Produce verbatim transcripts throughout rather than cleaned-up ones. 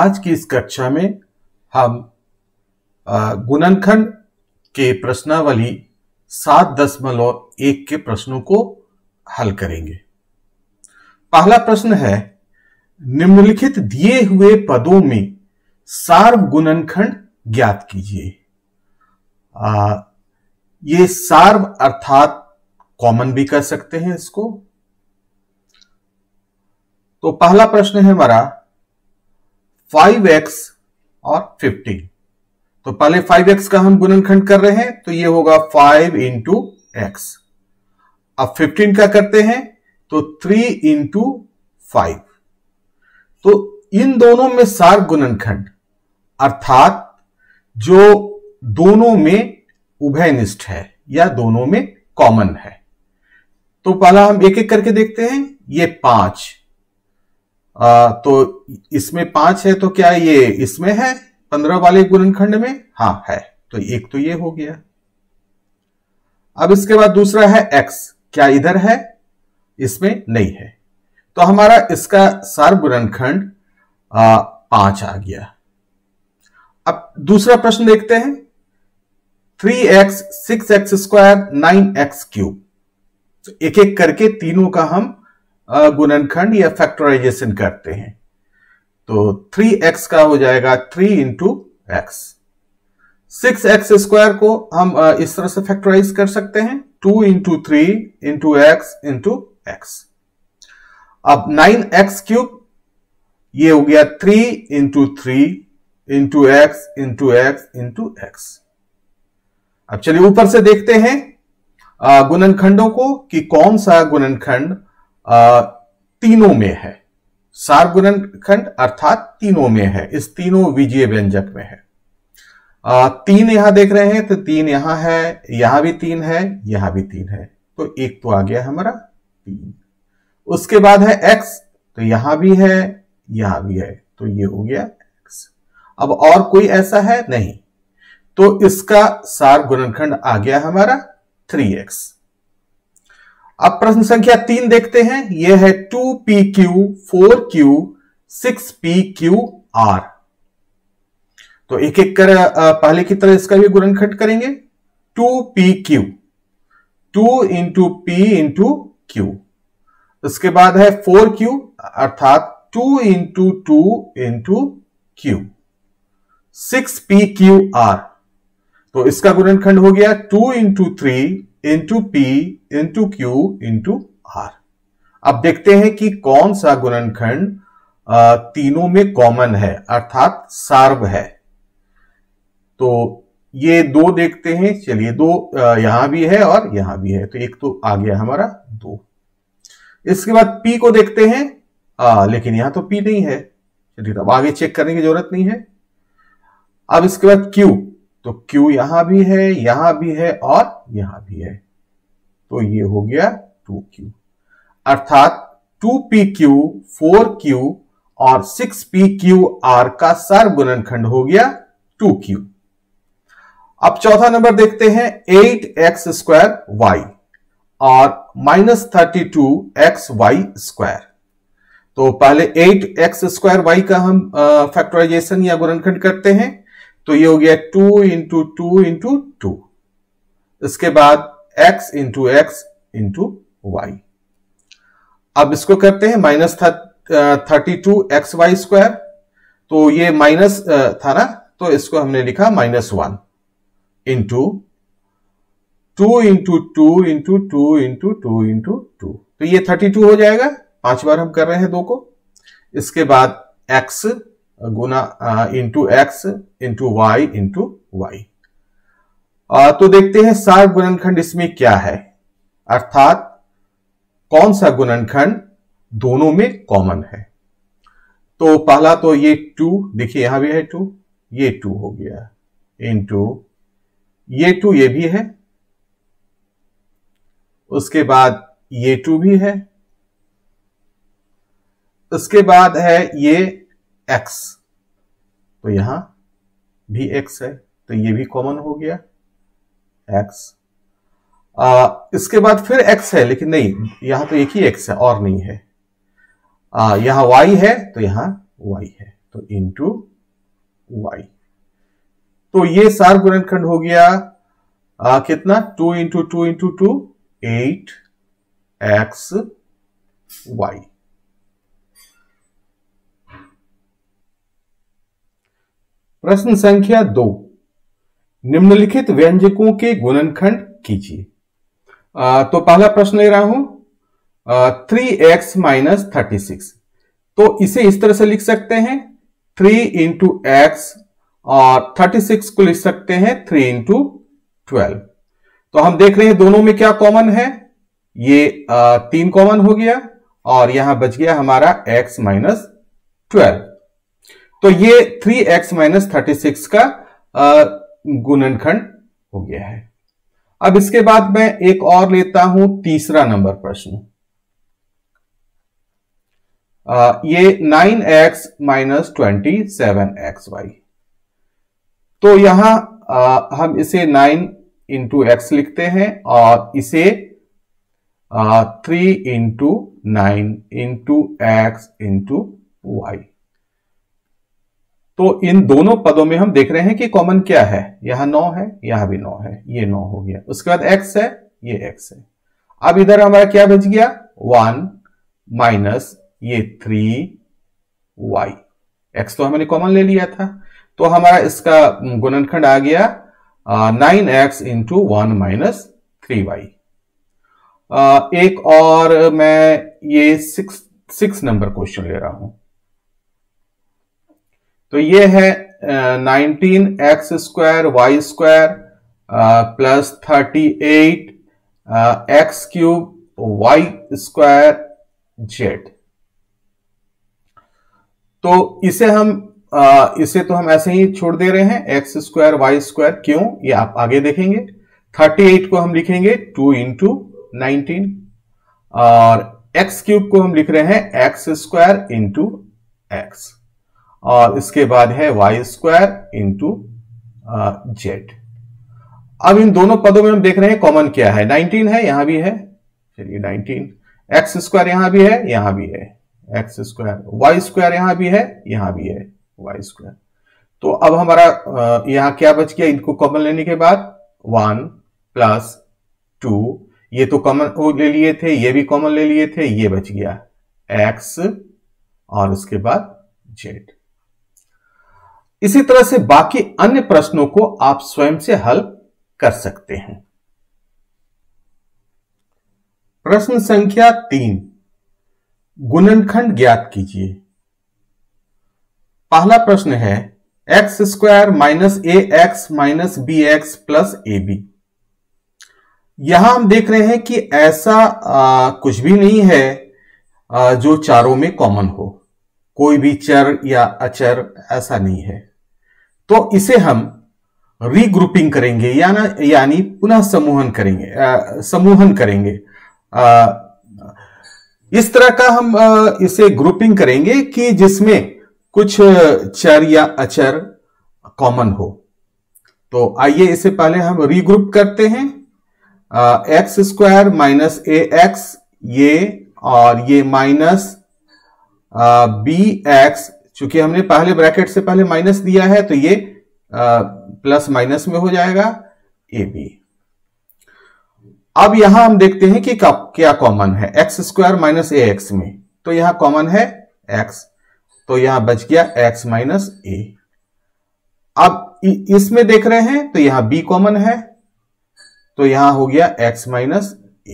आज की इस कक्षा में हम गुणनखंड के प्रश्नावली सात दशमलव एक के प्रश्नों को हल करेंगे। पहला प्रश्न है, निम्नलिखित दिए हुए पदों में सार्व गुणनखंड ज्ञात कीजिए। आ, ये सार्व अर्थात कॉमन भी कर सकते हैं इसको। तो पहला प्रश्न है हमारा फाइव एक्स और फिफ्टीन। तो पहले फाइव एक्स का हम गुणनखंड कर रहे हैं, तो ये होगा फाइव इंटू एक्स। अब फिफ्टीन का करते हैं तो थ्री इंटू फाइव। तो इन दोनों में सार्व गुणनखंड अर्थात जो दोनों में उभयनिष्ठ है या दोनों में कॉमन है। तो पहला हम एक एक करके देखते हैं। ये पांच, आ, तो इसमें पांच है, तो क्या ये इसमें है पंद्रह वाले गुणनखंड में? हाँ है, तो एक तो ये हो गया। अब इसके बाद दूसरा है x, क्या इधर है? इसमें नहीं है, तो हमारा इसका सार्व गुणनखंड पांच आ गया। अब दूसरा प्रश्न देखते हैं, three x, six x square, nine x cube. तो एक एक करके तीनों का हम गुणनखंड या फैक्टराइजेशन करते हैं। तो थ्री एक्स का हो जाएगा three into x. Six x square को हम इस तरह से फैक्टराइज कर सकते हैं, two into three into x into x. अब नाइन एक्स क्यूब, ये हो गया three into three into x into x into x. अब चलिए ऊपर से देखते हैं गुणनखंडों को कि कौन सा गुणनखंड तीनों में है। सार्व गुणनखंड अर्थात तीनों में है, इस तीनों विजीय व्यंजक में है। आ, तीन यहां देख रहे हैं, तो तीन यहां है, यहां भी तीन है, यहां भी तीन है, तो एक तो आ गया हमारा तीन। उसके बाद है x, तो यहां भी है, यहां भी है, तो ये हो गया x। अब और कोई ऐसा है नहीं, तो इसका सार्व गुणनखंड आ गया हमारा थ्री एक्स। अब प्रश्न संख्या तीन देखते हैं। यह है two p q, four q, six p q r. तो एक एक कर पहले की तरह इसका भी गुणनखंड करेंगे। Two p q, two into p into q. उसके बाद है फोर क्यू अर्थात two into two into q. Six p q r, तो इसका गुणनखंड हो गया two into three into p into q into r. अब देखते हैं कि कौन सा गुणनखंड तीनों में कॉमन है अर्थात सार्व है। तो ये दो देखते हैं, चलिए दो यहां भी है और यहां भी है, तो एक तो आ गया हमारा दो। इसके बाद p को देखते हैं, आ, लेकिन यहां तो p नहीं है, चलिए अब आगे चेक करने की जरूरत नहीं है। अब इसके बाद q, तो Q यहां भी है, यहां भी है और यहां भी है, तो ये हो गया टू क्यू अर्थात two p q, four q और सिक्स पी क्यू आर का सार्व गुणनखंड हो गया टू क्यू। अब चौथा नंबर देखते हैं, एट एक्स स्क्वायर वाई और minus thirty two x y square. तो पहले एट एक्स स्क्वायर वाई का हम फैक्टराइजेशन या गुणनखंड करते हैं, तो ये हो गया two into two into two. इसके बाद x into x into y. अब इसको करते हैं minus thirty two x y square. तो ये माइनस था ना, तो इसको हमने लिखा minus one into two into two into two into two into two, तो ये थर्टी टू हो जाएगा। पांच बार हम कर रहे हैं दो को। इसके बाद x गुना into x into y into y. तो देखते हैं सार्व गुणनखंड इसमें क्या है अर्थात कौन सा गुणनखंड दोनों में कॉमन है। तो पहला तो ये टू, देखिए यहां भी है टू, ये टू हो गया इंटू ये टू, ये भी है। उसके बाद ये टू भी है। उसके बाद है ये x, तो यहां भी x है, तो ये भी कॉमन हो गया x। आ, इसके बाद फिर x है, लेकिन नहीं, यहां तो एक ही x है और नहीं है। आ, यहां y है, तो यहां y है, तो इंटू वाई। तो ये सार गुणनखंड हो गया आ, कितना, two into two into two, eight x y. प्रश्न संख्या दो, निम्नलिखित व्यंजकों के गुणनखंड कीजिए। तो पहला प्रश्न ले रहा हूं, three x minus thirty six. तो इसे इस तरह से लिख सकते हैं, थ्री इंटू एक्स, और थर्टी सिक्स को लिख सकते हैं थ्री इंटू ट्वेल्व। तो हम देख रहे हैं दोनों में क्या कॉमन है, ये आ, तीन कॉमन हो गया, और यहां बच गया हमारा x माइनस ट्वेल्व। तो ये three x minus thirty six का गुणनखंड हो गया है। अब इसके बाद मैं एक और लेता हूं, तीसरा नंबर प्रश्न। आ, ये nine x minus twenty seven x y. तो यहां आ, हम इसे नाइन इंटू एक्स लिखते हैं, और इसे three into nine into x into y. तो इन दोनों पदों में हम देख रहे हैं कि कॉमन क्या है, यहां नौ है, यहां भी नौ है, ये नौ हो गया। उसके बाद एक्स है, ये एक्स है। अब इधर हमारा क्या बच गया, वन माइनस ये थ्री वाई। एक्स तो हमने कॉमन ले लिया था, तो हमारा इसका गुणनखंड आ गया nine x into one minus three y. एक और मैं ये सिक्स सिक्स नंबर क्वेश्चन ले रहा हूं। तो ये है nineteen x square y square plus thirty eight x cube y square z. तो इसे हम आ, इसे तो हम ऐसे ही छोड़ दे रहे हैं, एक्स स्क्वायर वाई स्क्वायर, क्यों ये आप आगे देखेंगे। थर्टी एट को हम लिखेंगे टू इंटू नाइनटीन, और एक्स क्यूब को हम लिख रहे हैं एक्स स्क्वायर इंटू एक्स, और इसके बाद है वाई स्क्वायर इंटू जेड। अब इन दोनों पदों में हम देख रहे हैं कॉमन क्या है, नाइनटीन है, यहां भी है, चलिए नाइनटीन, एक्स स्क्वायर यहां भी है, यहां भी है एक्स स्क्वायर, वाई स्क्वायर यहां भी है, यहां भी है वाई स्क्वायर। तो अब हमारा यहां क्या बच गया, इनको कॉमन लेने के बाद वन प्लस टू, ये तो कॉमन ले लिए थे, ये भी कॉमन ले लिए थे, ये बच गया एक्स और उसके बाद जेड। इसी तरह से बाकी अन्य प्रश्नों को आप स्वयं से हल कर सकते हैं। प्रश्न संख्या तीन, गुणनखंड ज्ञात कीजिए। पहला प्रश्न है x square minus a x minus b x plus a b. यहां हम देख रहे हैं कि ऐसा आ, कुछ भी नहीं है आ, जो चारों में कॉमन हो, कोई भी चर या अचर ऐसा नहीं है। तो इसे हम रीग्रुपिंग करेंगे, याना यानी पुनः समूहन करेंगे आ, समूहन करेंगे आ, इस तरह का हम आ, इसे ग्रुपिंग करेंगे कि जिसमें कुछ चर या अचर कॉमन हो। तो आइए इसे पहले हम रीग्रुप करते हैं। X square minus a x ये, और ये माइनस बी एक्स, चूंकि हमने पहले ब्रैकेट से पहले माइनस दिया है तो ये प्लस माइनस में हो जाएगा ए बी। अब यहां हम देखते हैं कि क्या कॉमन है x square minus a x में। तो यहां कॉमन है एक्स, तो यहां बच गया एक्स माइनस ए। अब इसमें देख रहे हैं तो यहां बी कॉमन है, तो यहां हो गया एक्स माइनस ए।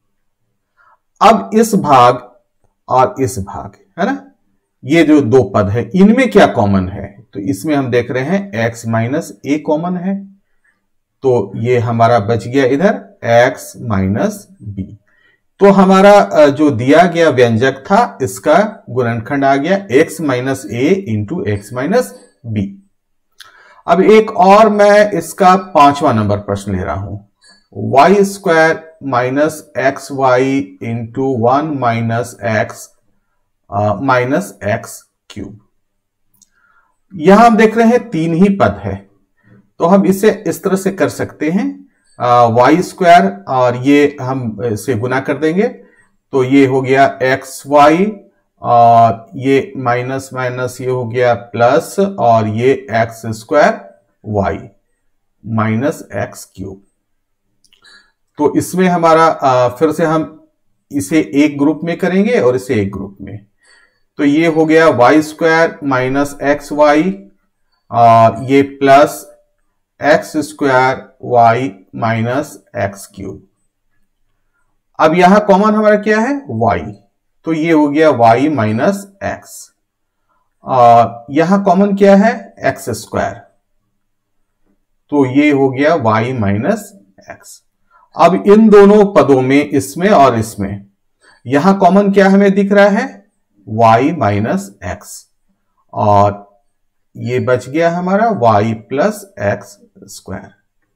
अब इस भाग और इस भाग है ना, ये जो दो पद है इनमें क्या कॉमन है, तो इसमें हम देख रहे हैं एक्स माइनस ए कॉमन है, तो ये हमारा बच गया इधर एक्स माइनस बी। तो हमारा जो दिया गया व्यंजक था इसका गुणनखंड आ गया x minus a into x minus b. अब एक और मैं इसका पांचवा नंबर प्रश्न ले रहा हूं, y square minus x y into one minus x minus x cube. यहां हम देख रहे हैं तीन ही पद है, तो हम इसे इस तरह से कर सकते हैं, वाई स्क्वायर और ये हम इसे गुना कर देंगे, तो ये हो गया एक्स वाई और ये माइनस माइनस ये हो गया प्लस, और ये x square y minus x cube. तो इसमें हमारा आ, फिर से हम इसे एक ग्रुप में करेंगे और इसे एक ग्रुप में। तो ये हो गया y square minus x y, और ये plus x square y minus x cube. अब यहां कॉमन हमारा क्या है? वाई, तो ये हो गया वाई माइनस एक्स, और यहां कॉमन क्या है? एक्स स्क्वायर, तो ये हो गया वाई माइनस एक्स। अब इन दोनों पदों में, इसमें और इसमें, यहां कॉमन क्या हमें दिख रहा है? y माइनस एक्स, और ये बच गया हमारा y प्लस एक्स स्क्वायर।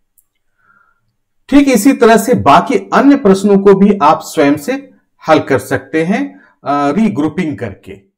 ठीक इसी तरह से बाकी अन्य प्रश्नों को भी आप स्वयं से हल कर सकते हैं रीग्रुपिंग करके।